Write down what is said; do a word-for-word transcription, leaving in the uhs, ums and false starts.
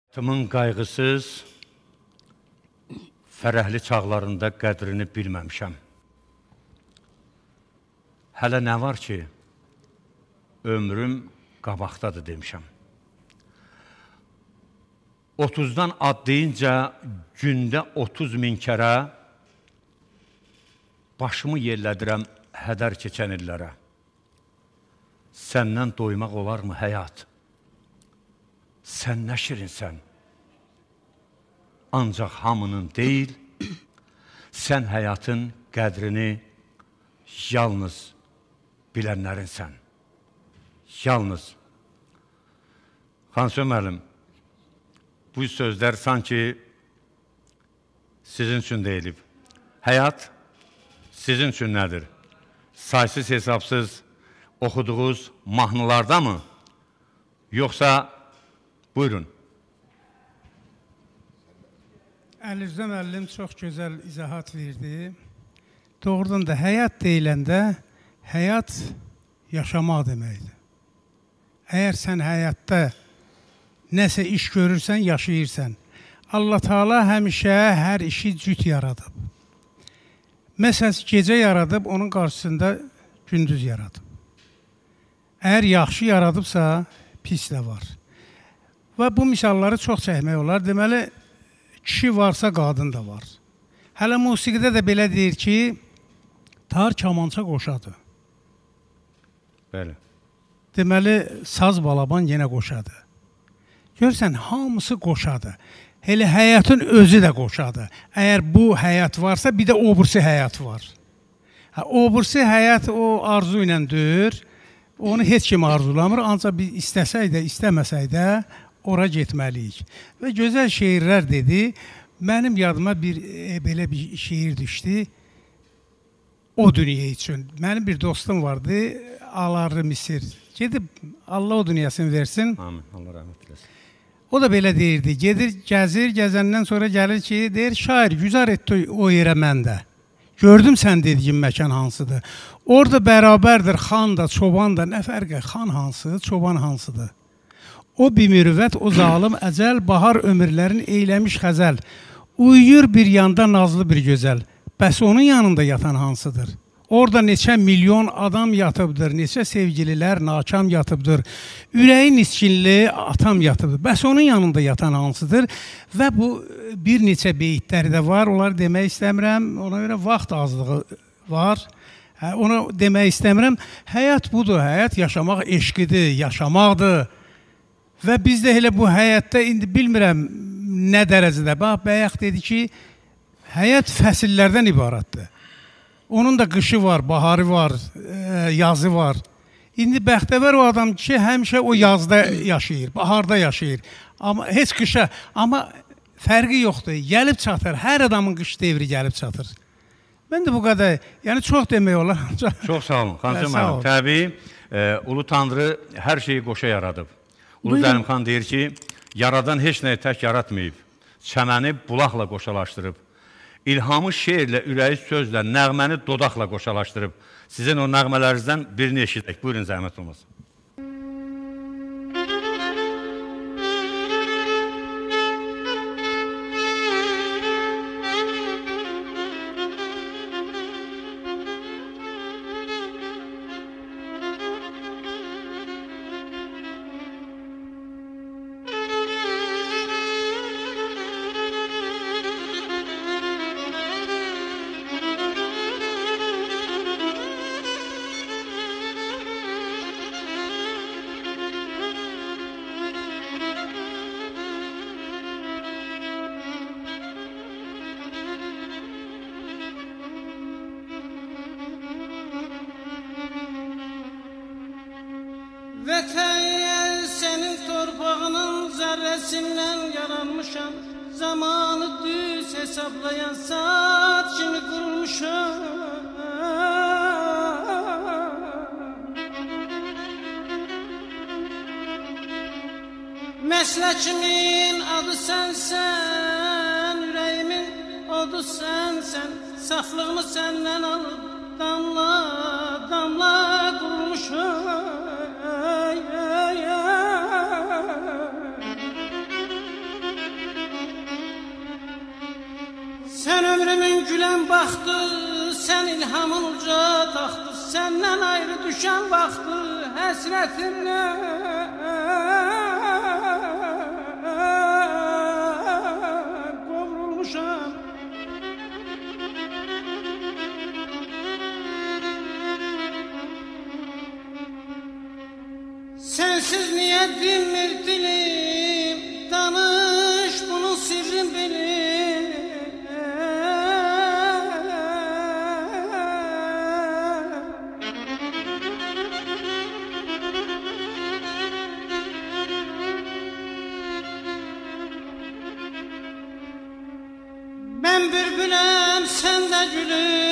Həyatımın qayğısız, fərəhli çağlarında qədrini bilməmişəm. Hələ nə var ki, ömrüm qabaqdadır demişəm. otuzdan adlayınca gündə otuz min kərə başımı yerlədirəm hədər keçən illərə. Səndən doymaq olarmı həyat? Sən nə şirinsən? Ancaq hamının deyil, sən həyatın qədrini yalnız bilənlərinsən. Yalnız. Xansu müəllim, bu sözlər sanki sizin üçün deyilib. Həyat sizin üçün nədir? Saysız hesabsız oxuduğunuz mahnılarda mı? Yoxsa buyurun. Əlirza müəllim çox gözəl izahat verdi. Doğrudan da həyat deyiləndə, həyat yaşamaq deməkdir. Əgər sən həyatda nəsə iş görürsən, yaşayırsan. Allah Teala həmişə hər işi cüt yaradıb. Məsələn, gecə yaradıb, onun qarşısında gündüz yaradıb. Əgər yaxşı yaradıbsa, pis də var. Və bu misalları çox çəkmək olar. Deməli, kişi varsa, qadın da var. Hələ musiqidə də belə deyir ki, tar kamança qoşadır. Bəli. Deməli, saz balaban yenə qoşadır. Görsən, hamısı qoşadır. Elə həyatın özü də qoşadır. Əgər bu həyat varsa, bir də obursi həyat var. Obursi həyat o arzu ilə deyir. Onu heç kim arzulamır. Ancaq biz istəsək də, istəməsək də ora getməliyik. Və gözəl şeirlər dedi. Mənim yadıma bir e, belə bir şeir düşdü. O dünya üçün. Mənim bir dostum vardı. Alarlı Misir. Gedib Allah o dünyasını versin. Amin. Allah rəhmət eləsin. O da belə deyirdi. Gedir, gəzir, gəzəndən sonra gəlir ki, deyir, şair, güzar etdi o yerə məndə. Gördüm sən dediyin məkan hansıdır. Orada bərabərdir xan da, çoban da. Nə fərqə? Xan hansı, çoban hansıdır? O bir mürüvvət, o zalım əcəl, bahar ömürlərin eyləmiş xəzəl. Uyuyur bir yanda nazlı bir gözəl. Bəs onun yanında yatan hansıdır? Orada neçə milyon adam yatıbdır, neçə sevgililər nakam yatıbdır. Ürəyin içkinli atam yatıbdır. Bəs onun yanında yatan hansıdır? Və bu bir neçə beytləri də var. Onları demək istəmirəm. Ona görə vaxt azlığı var. Hə, ona demək istəmirəm. Həyat budur. Həyat yaşamaq eşqidir, yaşamaqdır. Və biz də elə bu həyatda indi bilmirəm nə dərəcədə. Bax, bəyək dedi ki, həyat fəsillərdən ibarətdir. Onun da qışı var, baharı var, e, yazı var. İndi bəxtəvər o adam ki, həmişə o yazda yaşayır, baharda yaşayır. Amma heç qışa, amma fərqi yoxdur. Gəlib çatır, hər adamın qış devri gəlib çatır. Mən də bu qədər, yəni çox demək olar. Çox sağ olun, Xansu müəllim. Təbii, e, Ulu Tanrı hər şeyi qoşa yaradıb. Ulu Zəlimxan deyir ki, yaradan heç nəyi tək yaratmayıb, çəməni bulaqla qoşalaşdırıb. İlhamı şeirlə, ürəyi sözlə, nəğməni dodaqla qoşalaşdırıb. Sizin o nəğmələrinizdən birini eşidək. Buyurun, zəhmət olmasın. Vətən sənin torpağının zərrəsindən yaranmışam. Zamanı düz hesablayan saat kimi qurulmuşam. Məsləkimin adı sənsən, ürəyimin odu sənsən. Saflığımı səndən alıb damla damla qurulmuşam. Sen ömrümün gülen baktı, sen ilhamın uca taxtı, senden ayrı düşen vaxtı, həsrətinlə qovrulmuşam. Sensiz niye dinmir dilim, danış bunun sirrin bilim. Ben bülbülüm, sen de gülüm.